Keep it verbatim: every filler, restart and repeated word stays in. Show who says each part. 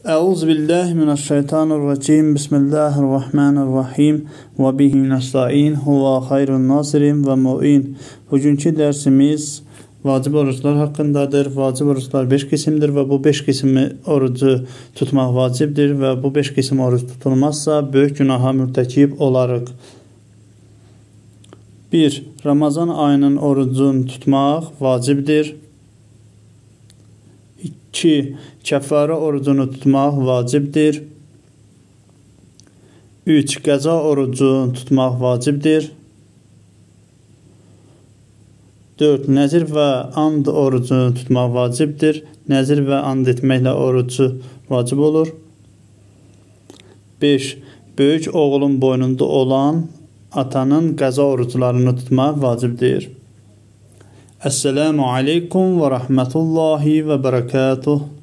Speaker 1: Euzu billahi mineşşeytanirracim. Bismillahirrahmanirrahim. Və bihi nestaîn. Huve hayrun nasirin və mu'in. Bugünkü dərsimiz vacib oruçlar haqqındadır. Vacib oruçlar beş qisimdir və bu beş qismi orucu tutmaq vacibdir və bu beş qisim oruç tutulmazsa böyük günaha mürtəkib olarıq. bir. Ramazan ayının orucunu tutmaq vacibdir. iki. Kəffarə orucunu tutmaq vacibdir. üç. Qəza orucunu tutmaq vacibdir. dörd. Nəzir və and orucunu tutmaq vacibdir. Nəzir və and etməklə orucu vacib olur. beş. Böyük oğlun boynunda olan atanın qəza oruclarını tutmaq vacibdir. Esselamu aleykum və rəhmətullahi və bərəkatuh.